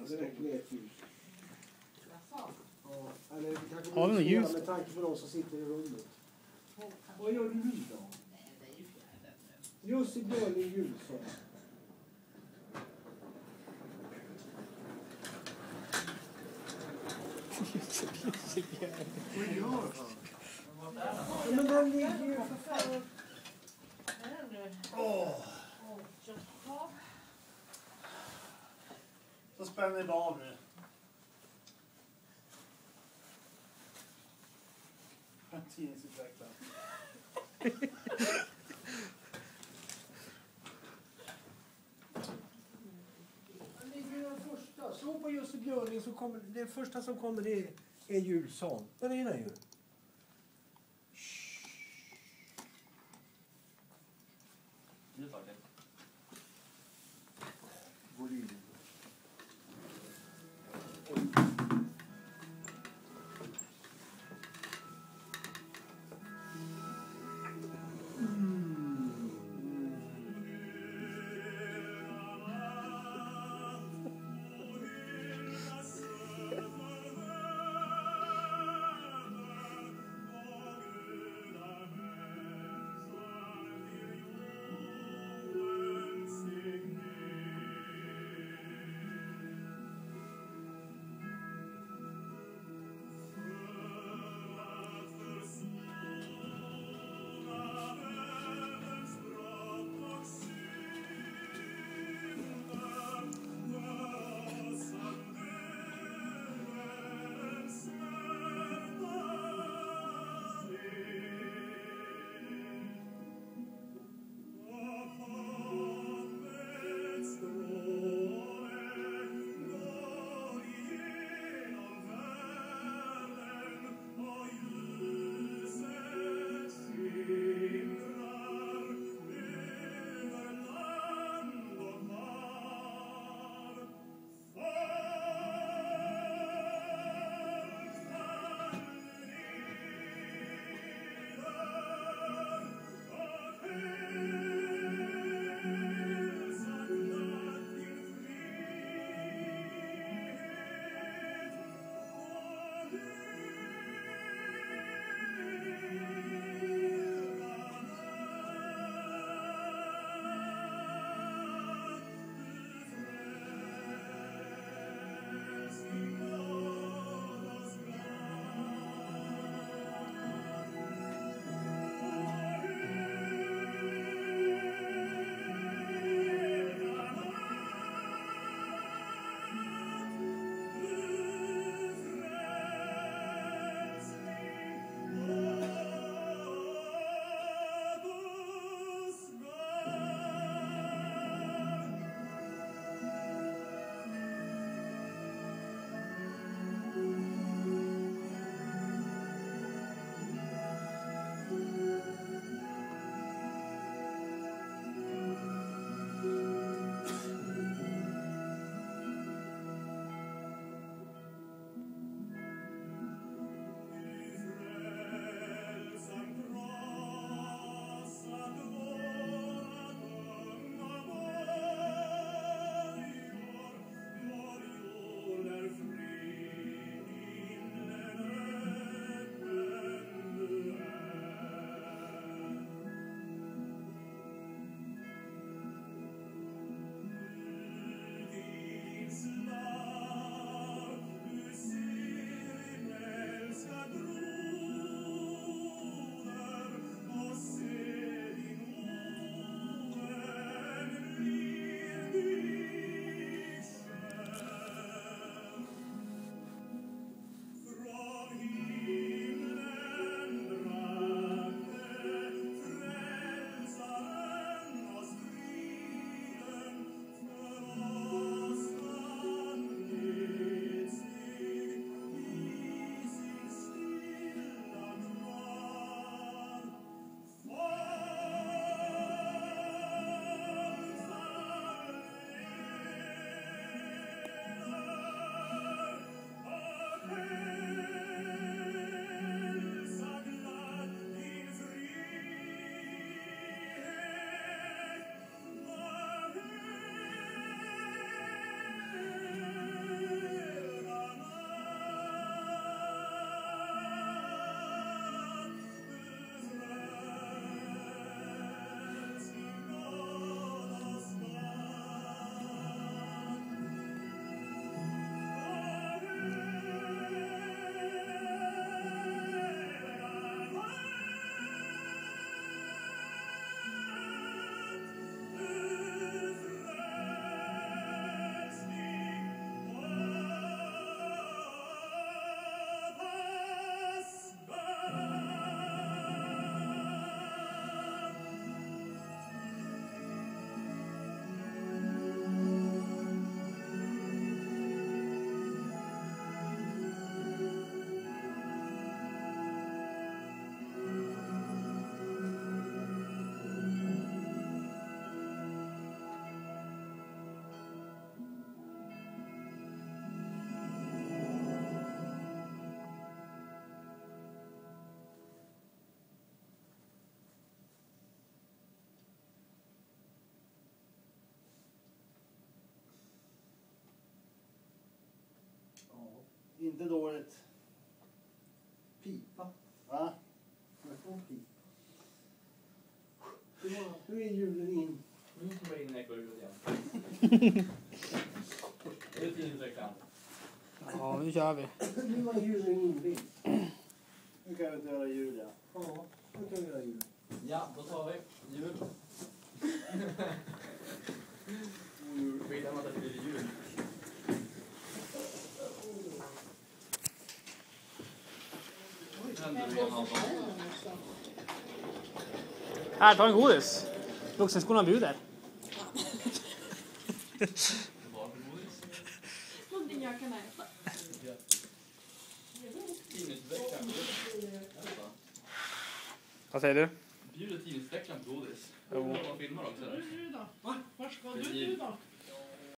det räcker med ett ljus. Jaså? Ja, eller det kanske Har vi något ljus? med tanke på de som sitter i rummet. Vad gör du nu då? Nej, det är ju fjärden nu. Jussi Björling Julsson. Vad gör han? Ja, men den ligger ju för fan. Jaha. Så spänner vi av nu. Tidningsutvecklare. Den ligger ju den första. Slå på Jussi Björling så kommer det första som kommer det är Julsson. Den är ju. Nu tar det. Volym. Inte dåligt. Pipa. Va? Jag får en pipa. Nu är julen in. Nu kommer jag in i ekorrhjulet igen. Det är 10 veckan. Ja, nu kör vi. Nu var julen invild. Nu kan vi inte göra jul, ja. Ja, nu kan vi göra jul. Ja, då tar vi jul. Skillnaden att det blir jul. Här, ta en godis. Vuxenskolan bjuder. Någonting jag kan äta. Vad säger du? Bjuder tidningsveckan på godis. Jo. Jag filmar också. Du då? Va? Var ska du då?